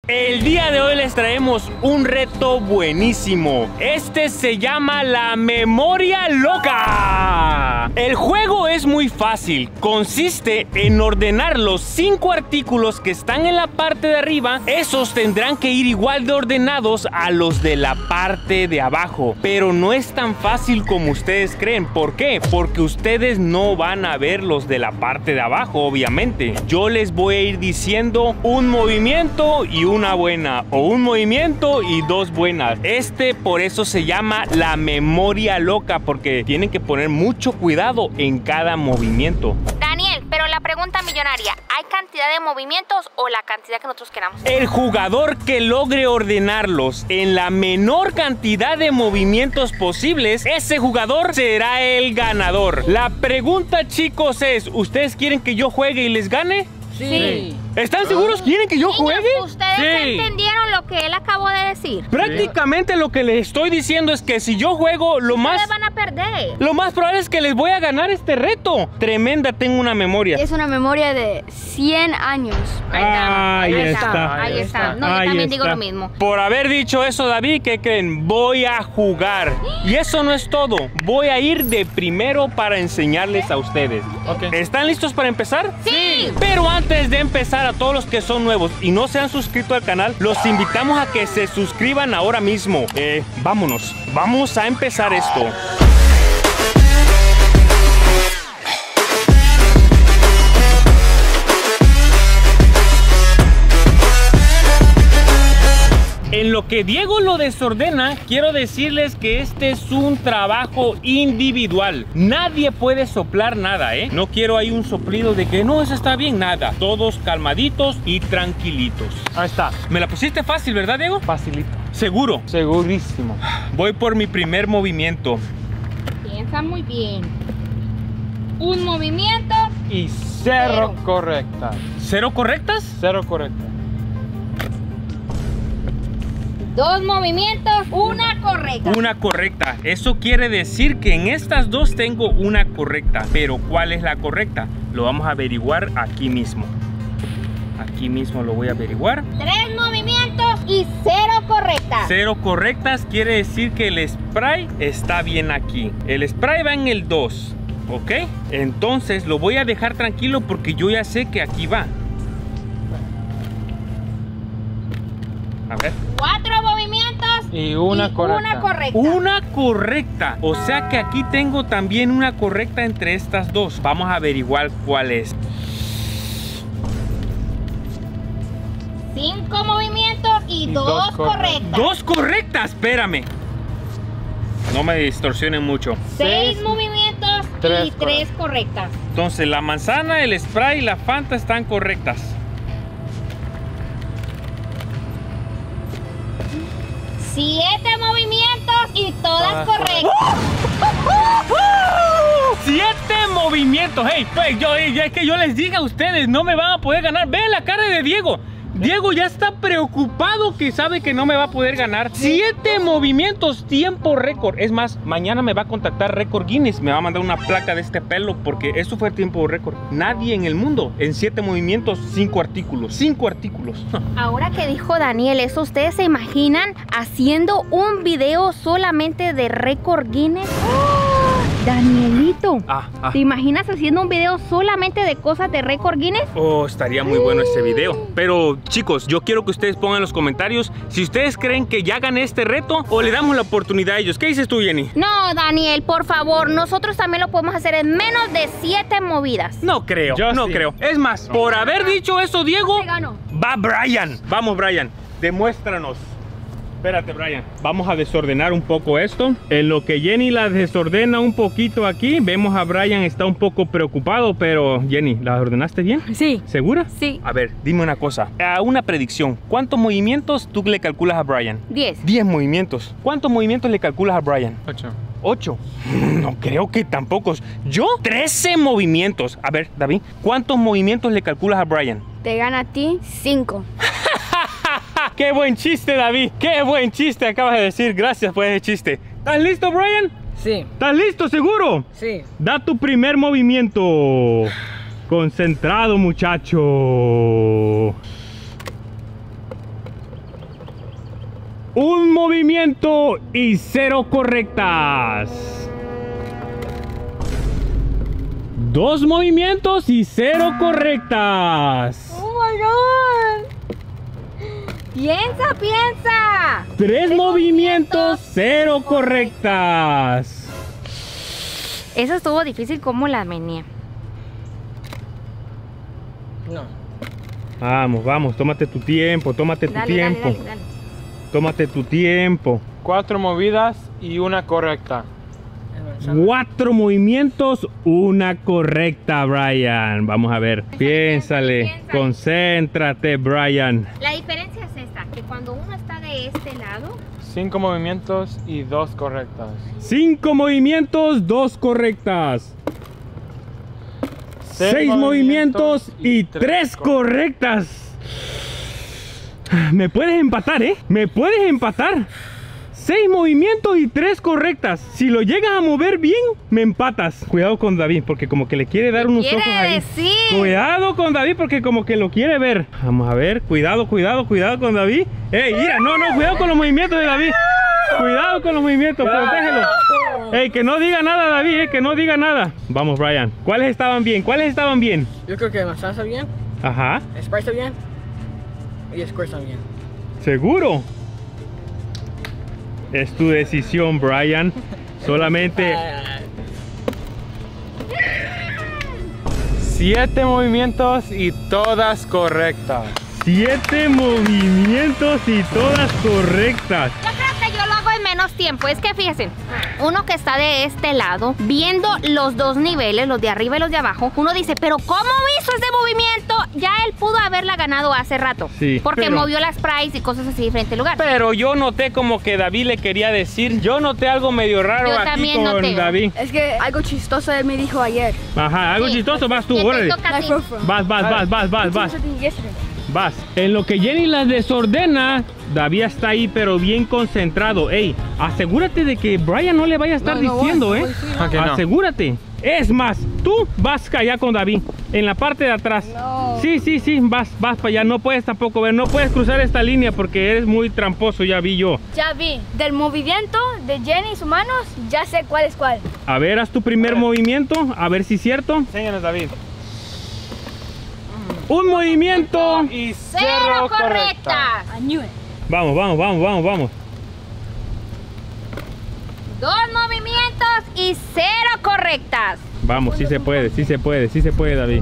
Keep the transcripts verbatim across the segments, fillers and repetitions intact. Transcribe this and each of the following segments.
El día de hoy les traemos un reto buenísimo. Este se llama la memoria loca. El juego es muy fácil. Consiste en ordenar los cinco artículos que están en la parte de arriba. Esos tendrán que ir igual de ordenados a los de la parte de abajo. Pero no es tan fácil como ustedes creen. ¿Por qué? Porque ustedes no van a ver los de la parte de abajo, obviamente. Yo les voy a ir diciendo un movimiento y un una buena, o un movimiento y dos buenas. Este por eso se llama la memoria loca, porque tienen que poner mucho cuidado en cada movimiento. Daniel, pero la pregunta millonaria, ¿hay cantidad de movimientos o la cantidad que nosotros queramos? El jugador que logre ordenarlos en la menor cantidad de movimientos posibles, ese jugador será el ganador. La pregunta, chicos, es, ¿ustedes quieren que yo juegue y les gane? Sí. ¿Están seguros? ¿Quieren que yo juegue? ¿Ustedes sí. entendieron lo que él acabó de decir? Prácticamente lo que les estoy diciendo es que si yo juego, lo más... Ustedes van a perder. Lo más probable es que les voy a ganar este reto. Tremenda, tengo una memoria. Es una memoria de cien años. Ahí está. Ahí, ahí está. está. Ahí está. No, ahí yo también está. digo lo mismo. Por haber dicho eso, David, ¿qué creen? Voy a jugar. Y eso no es todo. Voy a ir de primero para enseñarles a ustedes. Okay. ¿Están listos para empezar? Sí. Pero antes de empezar, a todos los que son nuevos y no se han suscrito al canal, los invitamos a que se suscriban ahora mismo. Eh, vámonos. Vamos a empezar esto. En lo que Diego lo desordena, quiero decirles que este es un trabajo individual. Nadie puede soplar nada, ¿eh? No quiero ahí un soplido de que no, eso está bien, nada. Todos calmaditos y tranquilitos. Ahí está. Me la pusiste fácil, ¿verdad, Diego? Facilito. ¿Seguro? Segurísimo. Voy por mi primer movimiento. Piensa muy bien. Un movimiento. Y cero, cero. correctas. ¿Cero correctas? Cero correctas. Dos movimientos, una correcta. Una correcta. Eso quiere decir que en estas dos tengo una correcta. Pero ¿cuál es la correcta? Lo vamos a averiguar aquí mismo. Aquí mismo lo voy a averiguar. Tres movimientos y cero correctas. Cero correctas quiere decir que el spray está bien aquí. El spray va en el dos. ¿Ok? Entonces lo voy a dejar tranquilo porque yo ya sé que aquí va. A ver. Cuatro movimientos y una y correcta. Una correcta. Una correcta. O sea que aquí tengo también una correcta entre estas dos. Vamos a averiguar cuál es. Cinco movimientos y, y dos, dos correctas. Dos correctas, espérame. No me distorsionen mucho. Seis, Seis movimientos tres y tres correctas. Entonces la manzana, el spray y la Fanta están correctas. Siete movimientos y todas ah, correctas. Siete movimientos. Hey, pues yo, ya es que yo les diga a ustedes, no me van a poder ganar. Vean la cara de Diego. Diego ya está preocupado que sabe que no me va a poder ganar. Siete movimientos, tiempo récord. Es más, mañana me va a contactar Récord Guinness. Me va a mandar una placa de este pelo porque eso fue tiempo récord. Nadie en el mundo en siete movimientos, cinco artículos. Cinco artículos. Ahora que dijo Daniel eso, ¿ustedes se imaginan haciendo un video solamente de Récord Guinness? ¡Oh! Danielito, ah, ah. ¿te imaginas haciendo un video solamente de cosas de Récord Guinness? Oh, estaría muy bueno este video. Pero chicos, yo quiero que ustedes pongan en los comentarios si ustedes creen que ya gané este reto o le damos la oportunidad a ellos. ¿Qué dices tú, Jenny? No, Daniel, por favor, nosotros también lo podemos hacer en menos de siete movidas. No creo, yo no sí. creo. Es más, no. por haber dicho eso, Diego, va Brian. Vamos, Brian, demuéstranos. Espérate, Brian. Vamos a desordenar un poco esto. En lo que Jenny la desordena un poquito aquí, vemos a Brian está un poco preocupado, pero Jenny, ¿la ordenaste bien? Sí. ¿Segura? Sí. A ver, dime una cosa. A una predicción. ¿Cuántos movimientos tú le calculas a Brian? Diez. Diez movimientos. ¿Cuántos movimientos le calculas a Brian? Ocho. ¿Ocho? No creo que tan pocos. Yo, trece movimientos. A ver, David, ¿cuántos movimientos le calculas a Brian? Te gana a ti cinco. ¡Qué buen chiste, David! ¡Qué buen chiste acabas de decir! Gracias por ese chiste. ¿Estás listo, Brian? Sí. ¿Estás listo, seguro? Sí. Da tu primer movimiento. Concentrado, muchacho. Un movimiento y cero correctas. Dos movimientos y cero correctas. Oh my God. Piensa, piensa. Tres movimientos, cero correctas. Eso estuvo difícil como la venía. No. Vamos, vamos, tómate tu tiempo, tómate tu Dale, tiempo. dale, dale, dale. Tómate tu tiempo. Cuatro movidas y una correcta. Cuatro movimientos, una correcta, Brian. Vamos a ver. Piénsale, piensa. concéntrate, Brian. La diferencia es esta, que cuando uno está de este lado, Cinco movimientos y dos correctas. Cinco movimientos, dos correctas. Seis, movimientos y tres correctas. Me puedes empatar, ¿eh? Me puedes empatar. Seis movimientos y tres correctas. Si lo llegas a mover bien, me empatas. Cuidado con David, porque como que le quiere dar unos quiere ojos ahí. decir. Cuidado con David, porque como que lo quiere ver. Vamos a ver. Cuidado, cuidado, cuidado con David. ¡Ey, mira! No, no, cuidado con los movimientos de David. Cuidado con los movimientos, protégelo. ¡Ey, que no diga nada, David! Eh, que no diga nada. Vamos, Brian. ¿Cuáles estaban bien? ¿Cuáles estaban bien? Yo creo que manzana está bien, Ajá. Sprite está bien y Squirt está bien. ¿Seguro? Es tu decisión, Brian. Solamente Siete movimientos y todas correctas. siete movimientos y todas correctas. Yo creo que yo lo hago en menos tiempo. Es que fíjense, uno que está de este lado, viendo los dos niveles, los de arriba y los de abajo, uno dice, pero ¿cómo hizo ese movimiento? Ya él pudo haberla ganado hace rato. Sí, porque pero- movió las sprites y cosas así de diferente lugar. Pero yo noté como que David le quería decir. Yo noté algo medio raro Yo aquí también con noté. David. Es que algo chistoso él me dijo ayer. Ajá, algo Sí. chistoso. Vas tú, ¿Qué te órale. toca a ti? Vas, vas, vas, vas, vas, vas. Something yesterday. Vas. En lo que Jenny las desordena, David está ahí, pero bien concentrado. Ey, asegúrate de que Brian no le vaya a estar No, no voy, diciendo, no ¿eh? voy, sí, no. Ah, que no. Asegúrate. Es más, tú vas allá con David, en la parte de atrás. No. Sí, sí, sí, vas, vas para allá. No puedes tampoco ver, no puedes cruzar esta línea porque eres muy tramposo, ya vi yo. Ya vi. Del movimiento de Jenny y sus manos, ya sé cuál es cuál. A ver, haz tu primer movimiento, a ver si es cierto. Enséñanos, David. Un movimiento. Y ¡Cero cero correctas. correctas! I knew it. Vamos, vamos, vamos, vamos, vamos. Dos movimientos y cero correctas. Vamos, sí se puede, sí se puede, sí se puede, David.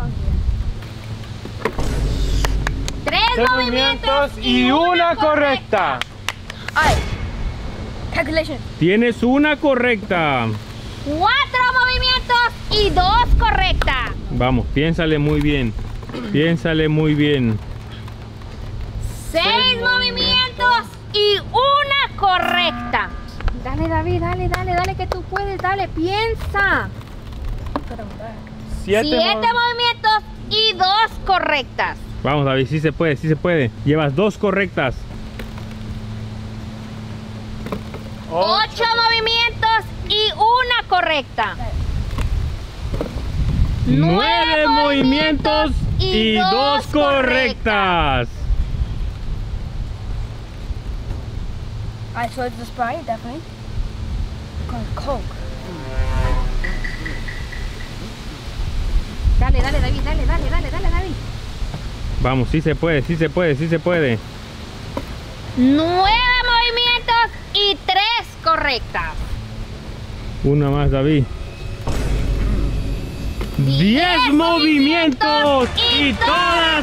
Tres Tres movimientos y una correcta. Ay. Calculation. Tienes una correcta. Cuatro movimientos y dos correctas. Vamos, piénsale muy bien. Piénsale muy bien. Seis movimientos y una correcta. Dale, David, dale, dale, dale, que tú puedes, dale, piensa. Siete, Siete mov- movimientos y dos correctas. Vamos, David, sí se puede, sí se puede. Llevas dos correctas. Ocho movimientos y una correcta. Nueve movimientos y dos correctas. I saw the Sprite, definitely. Con Coke. Dale, dale, David, dale, dale, dale, dale, David. Vamos, sí se puede, sí se puede, sí se puede. Nueve movimientos y tres correctas. Una más, David. Diez movimientos y todas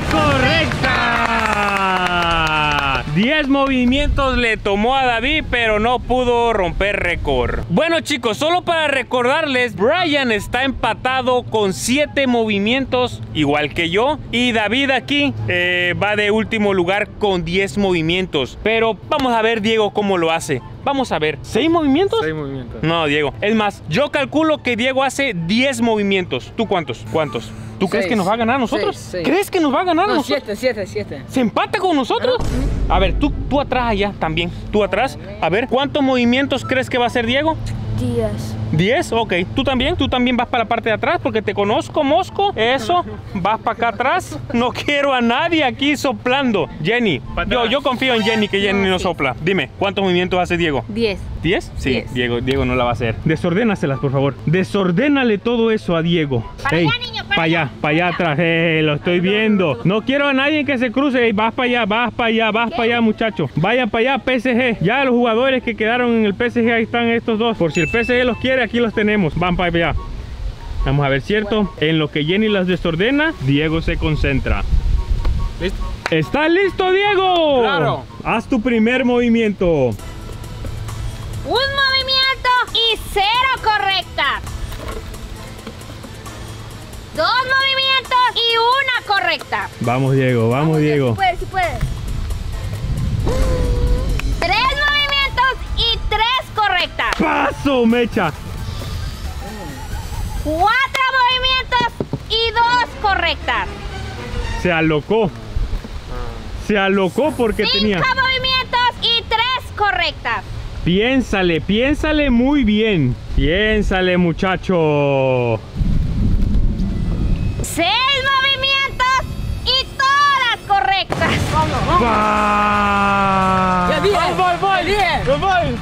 correctas. Diez movimientos le tomó a David, pero no pudo romper récord. Bueno, chicos, solo para recordarles, Brian está empatado con siete movimientos, igual que yo. Y David aquí eh, va de último lugar con diez movimientos. Pero vamos a ver, Diego, cómo lo hace. Vamos a ver. ¿Seis movimientos? Seis movimientos. No, Diego. Es más, yo calculo que Diego hace diez movimientos. ¿Tú cuántos? ¿Cuántos? ¿Tú crees Seis. que nos va a ganar a nosotros? Seis, seis. ¿Crees que nos va a ganar a No, nosotros? siete, siete, siete. ¿Se empata con nosotros? A ver, tú, tú atrás allá también. Tú atrás. A ver, ¿cuántos movimientos crees que va a hacer Diego? Diez. diez, ok. ¿Tú también? ¿Tú también vas para la parte de atrás? Porque te conozco, Mosco. Eso, vas para acá atrás. No quiero a nadie aquí soplando. Jenny, yo, yo confío en Jenny, que Jenny no sopla. Dime, ¿cuántos movimientos hace Diego? diez. ¿diez? Sí, Diez. Diego, Diego no la va a hacer. Desordénaselas, por favor. Desordénale todo eso a Diego. Para Ey, allá, niño, para para allá, allá, para allá atrás. Eh, lo estoy viendo. No quiero a nadie que se cruce. Ey, vas para allá, vas para allá, vas para allá, muchachos. Vayan para allá, P S G. Ya los jugadores que quedaron en el P S G, ahí están estos dos. Por si el P S G los quiere, aquí los tenemos. Van para allá. Vamos a ver, ¿cierto? En lo que Jenny las desordena, Diego se concentra. ¿Listo? ¿Estás listo, Diego? Claro. Haz tu primer movimiento. Un movimiento y cero correctas. Dos movimientos y una correcta. Vamos, Diego, vamos, Diego. Si puedes, si puedes. Tres movimientos y tres correctas. ¡Paso, Mecha! Cuatro movimientos y dos correctas. Se alocó. Se alocó porque Cinco tenía... movimientos y tres correctas. Piénsale, piénsale muy bien. Piénsale, muchacho. Seis movimientos y todas correctas. ¡Pa! ¡Ya diez! ¡Voy, voy! diez! ¡Voy, voy!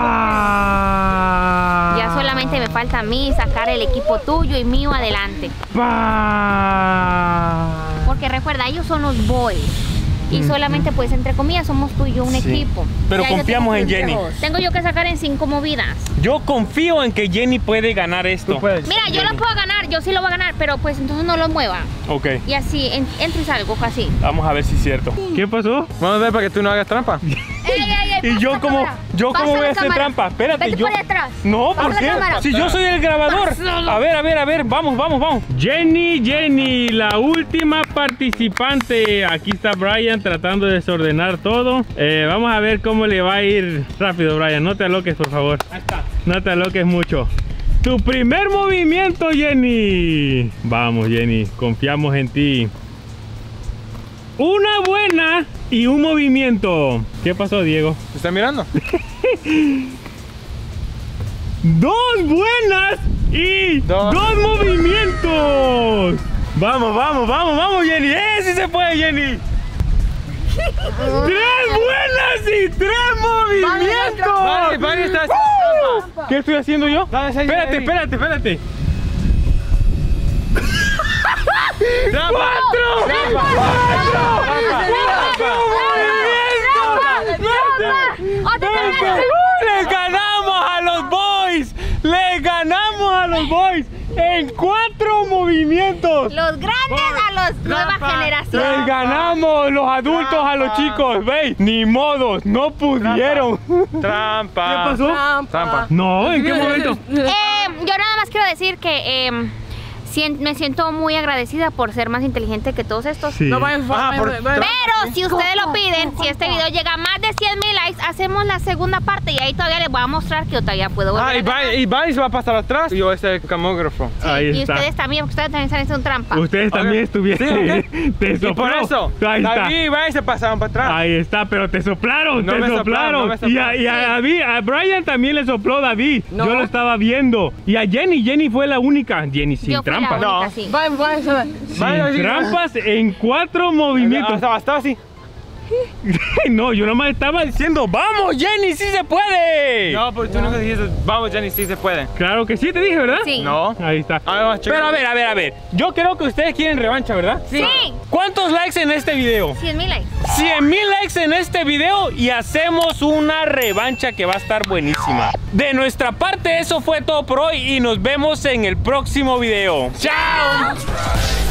¡Pa! Ya solamente me falta a mí sacar el equipo tuyo y mío adelante. ¡Pa! Porque recuerda, ellos son los boys. Y solamente, pues, entre comillas, somos tú y yo un Sí. equipo. Pero Ya, ya confiamos en tengo Jenny. viejos. Tengo yo que sacar en cinco movidas. Yo confío en que Jenny puede ganar esto. Tú puedes. Mira, yo lo puedo ganar, yo sí lo voy a ganar, pero pues entonces no lo mueva. Ok, Y así, en- entro y salgo, así. vamos a ver si es cierto. ¿Qué pasó? Vamos a ver para que tú no hagas trampa. Ey, ey, ey, Y pasa yo la como, cámara. yo Pasa como voy la a hacer cámara. trampa. Espérate, Vete yo. para atrás. No, Pasa ¿por la qué? cámara. Si yo soy el grabador. A ver, a ver, a ver, vamos, vamos, vamos. Jenny, Jenny, la última participante. Aquí está Brian tratando de desordenar todo. Eh, vamos a ver cómo le va a ir rápido, Brian. No te aloques, por favor. Ahí está. No te aloques mucho. Tu primer movimiento, Jenny. Vamos, Jenny, confiamos en ti. Una buena y un movimiento. ¿Qué pasó, Diego? ¿Me están mirando? Dos buenas y dos, Dos. movimientos. Vamos, vamos, vamos, vamos, Jenny. ¡Eh, sí se puede, Jenny! ¡Tres buenas y tres movimientos! Vale, vale, está haciendo ¡Uh! trampa. ¿Qué estoy haciendo yo? Dale, seis, Espérate, seis. espérate, espérate. ¡Trampa! ¡Cuatro! ¡Trampa! ¡Cuatro movimientos! ¡Otra vez! ¡Uh! ¡Le ganamos a los boys! ¡Le ganamos a los boys! ¡En cuatro movimientos! Los grandes a los nueva Trampa. generación. ¡Les ganamos los adultos a los chicos! ¿Veis? Ni modos, no pudieron. ¡Trampa! ¿Qué pasó? Trampa. No, ¿en qué momento? Eh, yo nada más quiero decir que eh, sien- me siento muy agradecida por ser más inteligente que todos estos. Sí. No vayan, Ah, vayan, por- vayan. Pero si ustedes lo piden, si este video llega a más de cien mil likes, hacemos la segunda parte y ahí todavía les voy a mostrar que yo todavía puedo volver Ah, y a ganar. Barney, y Barney se va a pasar atrás. Y yo voy a ser el camógrafo. Sí, Ahí y está. ustedes también, porque ustedes también están haciendo trampa. Ustedes Ok. también estuvieron. Sí, ok. Te Y por sopló. eso, Ahí está. David y Barney se pasaron para atrás. Ahí está, pero te soplaron, No te me soplaron. soplaron, no me Y, a, soplaron. y a David, a Brian también le sopló David. No. Yo lo estaba viendo. Y a Jenny, Jenny fue la única. Jenny sin Yo fui la trampas. única, No. sí. Vayan, vayan, vayan. Sin Vaya, sí. trampas en cuatro movimientos. Estaba, estaba así. No, yo nomás estaba diciendo, ¡vamos, Jenny, sí se puede! No, pero tú nunca dijiste, vamos, Jenny, sí se puede. Claro que sí, te dije, ¿verdad? Sí. No. Ahí está. A ver, vamos a checar. Pero a ver, a ver, a ver. Yo creo que ustedes quieren revancha, ¿verdad? Sí. ¿Cuántos likes en este video? cien mil likes. cien mil likes en este video y hacemos una revancha que va a estar buenísima. De nuestra parte, eso fue todo por hoy y nos vemos en el próximo video. ¡Chao!